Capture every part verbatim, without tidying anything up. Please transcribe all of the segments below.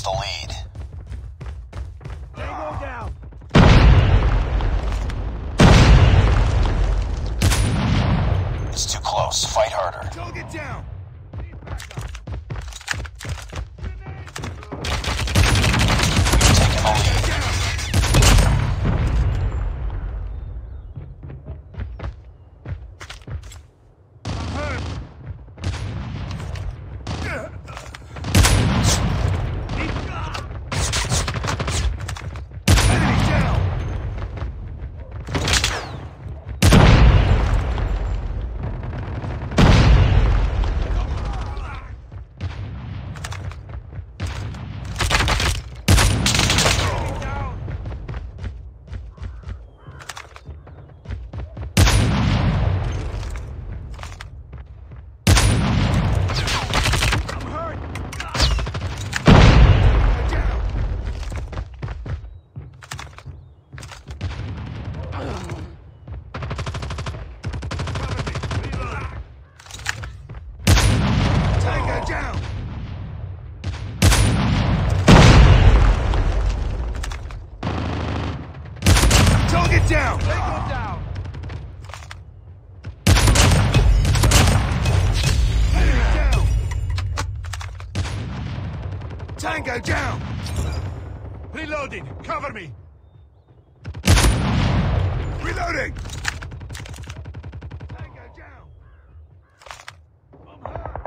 lost the lead. Tango down. It's too close. Fight harder. Target down. We've taken the lead. Target down! Tango down! Enemy down! Tango down! Reloading! Cover me! Reloading! Tango down! I'm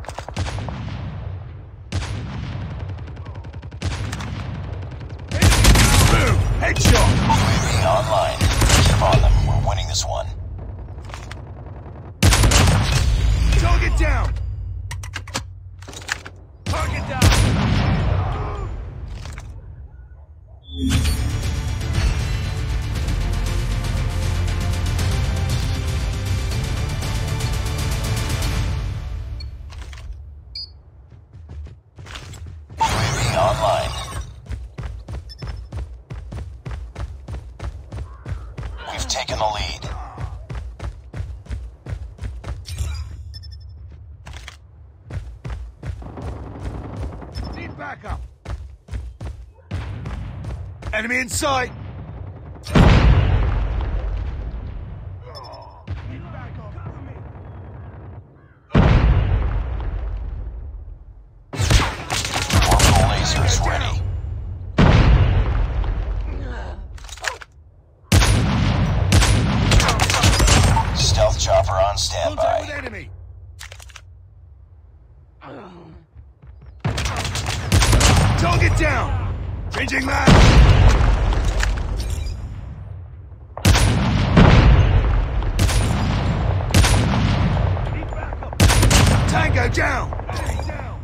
hurt! Boom! Headshot! U A V online. Keep on them. We're winning this one. Target down! Target down! U A V online. We've taken the lead. Need backup! Enemy in sight! Need backup! Cover me! Orbital laser is ready. Stealth chopper on Contact with standby. enemy! Target down! Changing mag! Need backup! Tango down! Enemy down!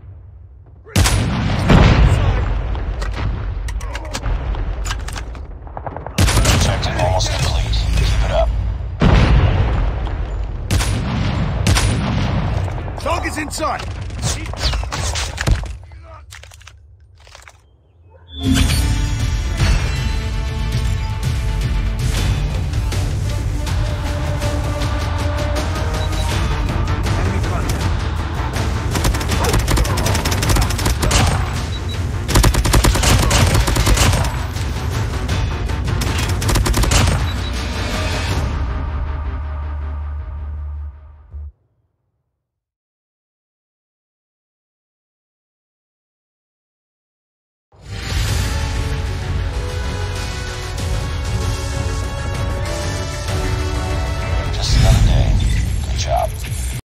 Objective almost complete. Keep it up. Target's in sight!